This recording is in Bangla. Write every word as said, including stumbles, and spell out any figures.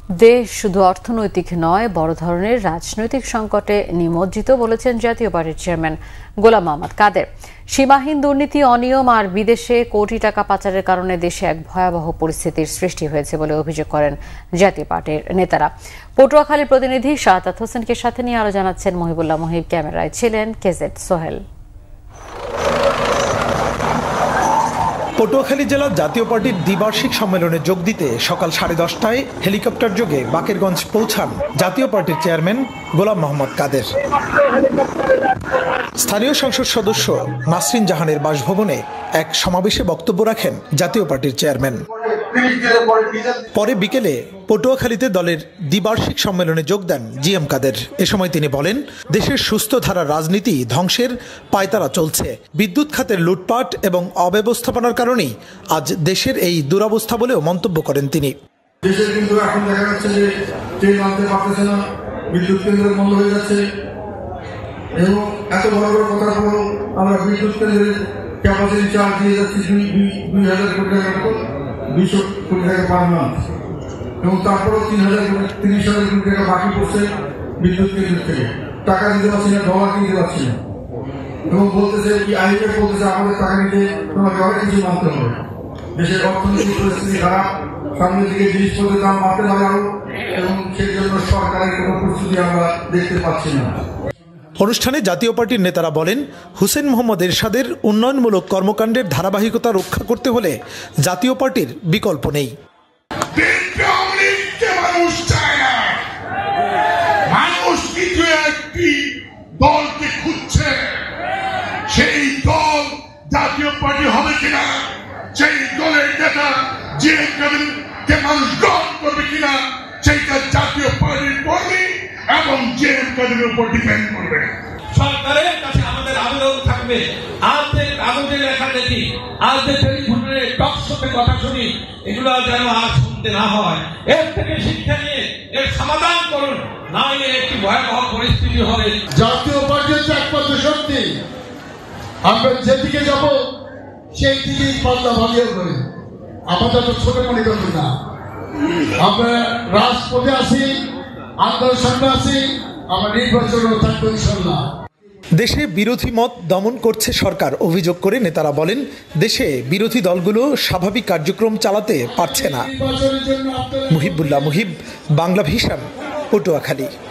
দেশ শুধু অর্থনৈতিক নয়, বড় ধরনের রাজনৈতিক সংকটে নিমজ্জিত বলেছেন জাতীয় পার্টির চেয়ারম্যান গোলাম মোহাম্মদ কাদের। সীমাহীন দুর্নীতি, অনিয়ম আর বিদেশে কোটি টাকা পাচারের কারণে দেশে এক ভয়াবহ পরিস্থিতির সৃষ্টি হয়েছে বলে অভিযোগ করেন জাতীয় পার্টির নেতারা। পটুয়াখালীর প্রতিনিধি শাহাদাত হোসেনকে সাথে নিয়ে আরো জানাচ্ছেন মহিবুল্লাহ মুহিব। ক্যামেরায় ছিলেন কেজেড সোহেল। পটুয়াখালী জেলা জাতীয় পার্টির দ্বিবার্ষিক সম্মেলনে যোগ দিতে সকাল সাড়ে দশটায় হেলিকপ্টার যোগে বাকেরগঞ্জ পৌঁছান জাতীয় পার্টির চেয়ারম্যান গোলাম মোহাম্মদ কাদের। স্থানীয় সংসদ সদস্য নাসরিন জাহানের বাসভবনে এক সমাবেশে বক্তব্য রাখেন জাতীয় পার্টির চেয়ারম্যান। পরে বিকেলে পটুয়াখালীতে দলের দ্বিবার্ষিক সম্মেলনে যোগ দেন জি এম কাদের। এ সময় তিনি বলেন, দেশের সুস্থ ধারার রাজনীতি ধ্বংসের পায়তারা চলছে। বিদ্যুৎ খাতের লুটপাট এবং অব্যবস্থাপনার কারণেই আজ দেশের এই দুরবস্থা বলেও মন্তব্য করেন তিনি। দেশের কিন্তু এখন দেখা যাচ্ছে যে ট্রেন আনতে পারতেছে না, বিদ্যুৎ কেন্দ্র বন্ধ হয়ে যাচ্ছে এবং এত বড় বড় কথার পরও আমরা বিদ্যুৎ কেন্দ্রের ক্যাপাসিটি চার্জ দিয়ে যাচ্ছি দুই হাজার কোটি টাকার মতো, দুইশো কোটি টাকা পার মান্থ, এবং তারপরেও তিন হাজার তিরিশ হাজার কোটি টাকা বাকি পড়ছে বিদ্যুৎ কেন্দ্র থেকে। টাকা দিতে পারছি না, ডলার কিনতে পারছি না, এবং বলতেছে কি আইএমএফ বলতেছে আমাদের টাকা নিতে তোমাকে অনেক কিছু মানতে হবে। দেশের অর্থনৈতিক পরিস্থিতি খারাপ, সামনের দিকে জিনিসপত্রের দাম বাড়তে পারে আরো, এবং সেই জন্য সরকারের কোনো প্রস্তুতি আমরা দেখতে পাচ্ছি না। অনুষ্ঠানে জাতীয় পার্টির নেতারা বলেন, হুসেন মোহাম্মদ এরশাদের উন্নয়নমূলক কর্মকাণ্ডের ধারাবাহিকতা রক্ষা করতে হলে জাতীয় পার্টির বিকল্প নেই। মানুষ চায় না, মানুষ কিছু একটি দলকে খুঁজছে। সেই দল জাতীয় পার্টি হবে কিনা, সেই দলের নেতা যে কাদেরকে মানুষ গ্রহণ করবে কিনা, সেইটা জাতীয় পার্টির কর্মী এবং যে কাদের উপর ডিপেন্ড করবে। সরকারের কাছে আমাদের আবেদন থাকবে, আজ যে কাগজে লেখা দেখি, আজ যে টেলিফোনে টকশোতে কথা শুনি, এগুলো যেন আর শুনতে না হয়। এর থেকে শিক্ষা নিয়ে এর সমাধান করুন, না হলে একটি ভয়াবহ পরিস্থিতি হবে। জাতীয় পার্টির একমাত্র শক্তি, আমরা যেদিকে যাব সেই দিকেই পাল্লা ভাবিয়ে করে। আমাদের তো ছোট মনে করবেন না, আমরা রাজপথে আছি, আন্দোলন সামনে আছি, আমরা নির্বাচনও থাকবো ইনশাল্লাহ। দেশে বিরোধী মত দমন করছে সরকার অভিযোগ করে নেতারা বলেন, দেশে বিরোধী দলগুলো স্বাভাবিক কার্যক্রম চালাতে পারছে না। মুহিবুল্লাহ মুহিব, বাংলা ভিশন, পটুয়াখালী।